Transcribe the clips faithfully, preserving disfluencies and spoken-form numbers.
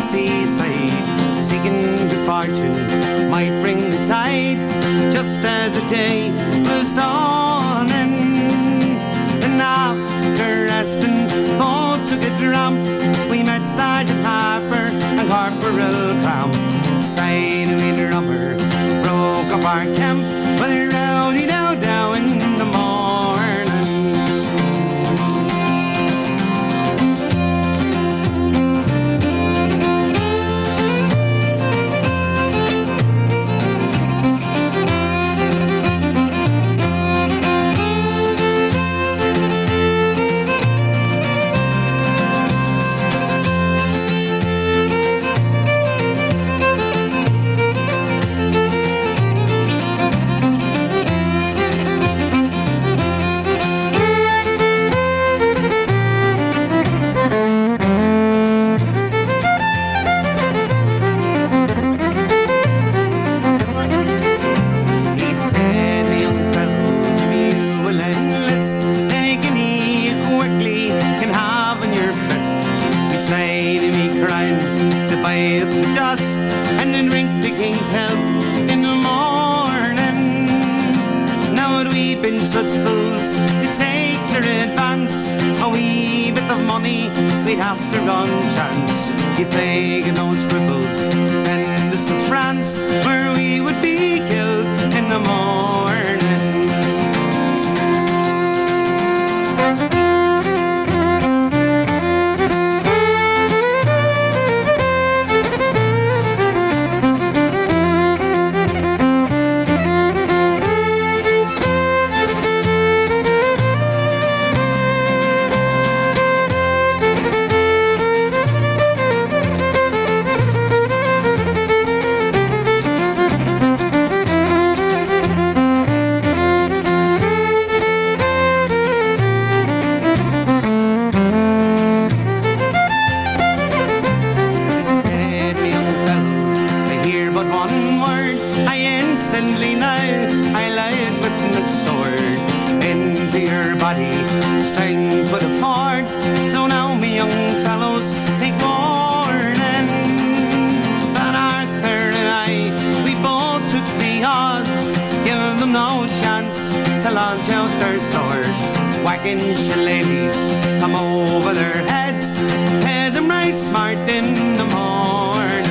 seaside, seeking good fortune might bring the tide. Just as the day was dawning, and after resting, both took a tramp, we met Sergeant Harper and Corporal Cramp. Side of the rubber broke up our camp with a rowdy dow dow in the morning. Such fools to take their advance, a wee bit of money we'd have to run chance. If they get no scruples, send us to France, where we would be killed in the morning. Strength would afford, so now me young fellows take warning. But Arthur and I, we both took the odds, give them no chance to launch out their swords. Whacking shillelaghs come over their heads, head them right smart in the morning.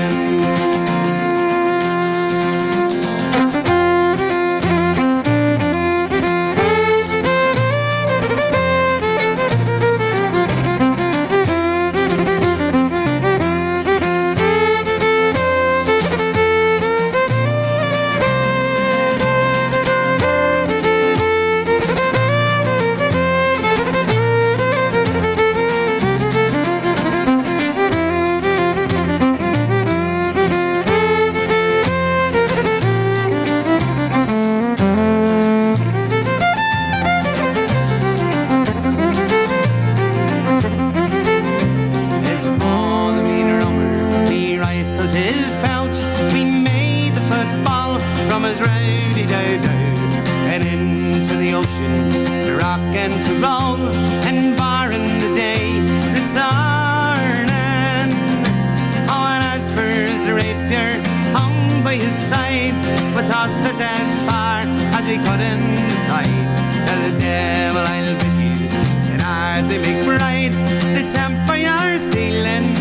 To roll and barring the day returning. Oh, and as for his rapier hung by his side, we tossed it as far as we could in the tide. Now the devil I'll bid you, said Arthur McBride, the temper you're stealing